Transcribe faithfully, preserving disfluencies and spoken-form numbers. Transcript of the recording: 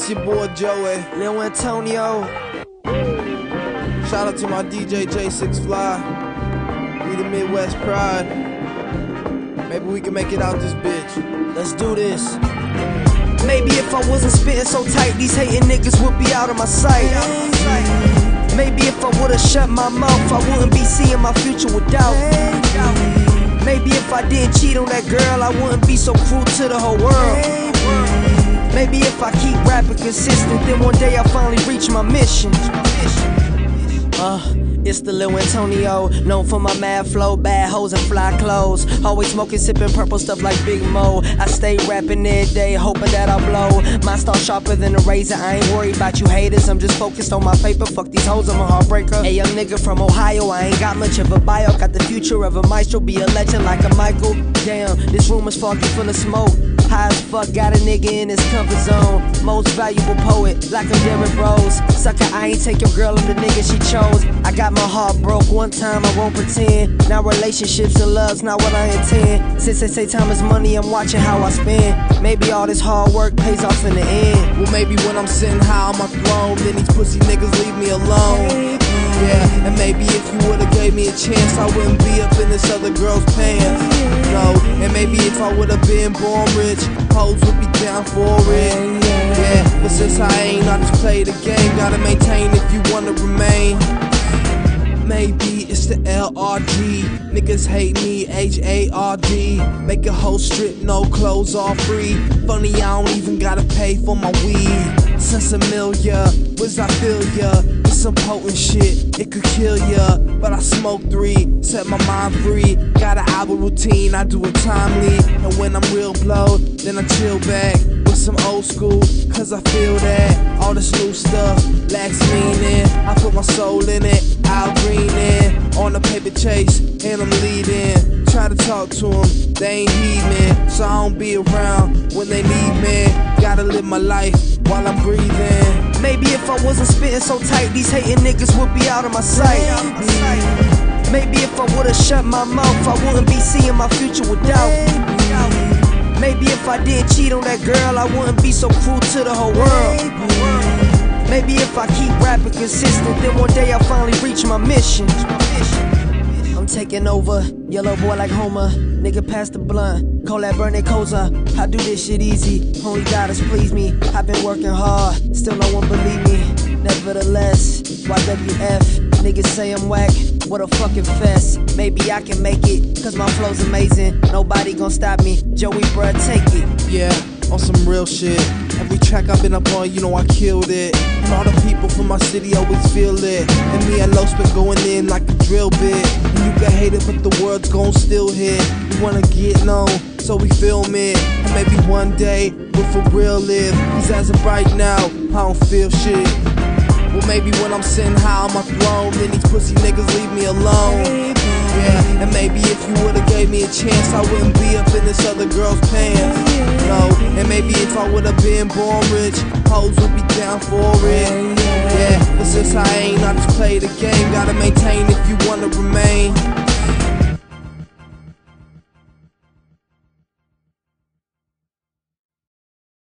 It's your boy Joey, Lil Antonio. Shout out to my D J J six Fly. We the Midwest Pride. Maybe we can make it out this bitch. Let's do this. Maybe if I wasn't spitting so tight, these hating niggas would be out of my sight. Maybe if I would've shut my mouth, I wouldn't be seeing my future with doubt. Maybe if I didn't cheat on that girl, I wouldn't be so cruel to the whole world. Maybe if I keep rapping consistent, then one day I'll finally reach my mission. Uh, it's the Lil Antonio, known for my mad flow, bad hoes and fly clothes. Always smoking, sipping purple stuff like Big Mo. I stay rapping every day, hoping that I'll blow. My style sharper than a razor, I ain't worried about you haters. I'm just focused on my paper, fuck these hoes, I'm a heartbreaker. A young nigga from Ohio, I ain't got much of a bio. Got the future of a maestro, be a legend like a Michael. Damn, this room is foggy full of smoke. High as fuck, got a nigga in his comfort zone. Most valuable poet, like I'm Derrick Rose. Sucker, I ain't take your girl, I'm the nigga she chose. I got my heart broke one time, I won't pretend. Now relationships and love's not what I intend. Since they say time is money, I'm watching how I spend. Maybe all this hard work pays off in the end. Well, maybe when I'm sitting high on my throne, then these pussy niggas leave me alone. Yeah, and maybe if you would've gave me a chance, I wouldn't be up in this other girl's pants. No, and maybe if I would've been born rich, hoes would be down for it. Yeah, but since I ain't, I just play the game. Gotta maintain if you wanna remain. Maybe it's the L R D. Niggas hate me, H A R D. Make a whole strip, no clothes, all free. Funny, I don't even gotta pay for my weed. Since a million, where's I feel ya? It's some potent shit, it could kill ya. But I smoke three, set my mind free. Got an album routine, I do it timely. And when I'm real blowed, then I chill back with some old school, cause I feel that all this new stuff lacks meaning. I put my soul in it, Al Green in, on a paper chase, and I'm leading. Try to talk to them, they ain't heed me, so I don't be around when they need me. Gotta live my life while I'm breathing. Maybe if I wasn't spitting so tight, these hating niggas would be out of my sight. Maybe if I would've shut my mouth, I wouldn't be seeing my future with doubt. Maybe if I didn't cheat on that girl, I wouldn't be so cruel to the whole world. Maybe if I keep rapping consistent, then one day I'll finally reach my mission. I'm taking over, yellow boy like Homer. Nigga pass the blunt, call that burning Koza. I do this shit easy, only God has pleased me. I've been working hard, still no one believe me. Nevertheless, Y W F, niggas say I'm whack, what a fucking fest. Maybe I can make it, cause my flow's amazing. Nobody gon' stop me, Joey bruh, take it. Yeah, on some real shit. Every track I've been up on, you know I killed it. And all the people from my city always feel it. And me and Los been going in like a drill bit. And you can hate it, but the world's gon' still hit. We wanna get known, so we film it. And maybe one day, we'll for real live. Cause as of right now, I don't feel shit. Well, maybe when I'm sitting high on my throne, then these pussy niggas leave me alone. Yeah, and maybe if you would've gave me a chance, I wouldn't be up in this other girl's pants. No, and maybe if I would've been born rich, hoes would be down for it. Yeah, but since I ain't, I just play the game. Gotta maintain if you wanna remain.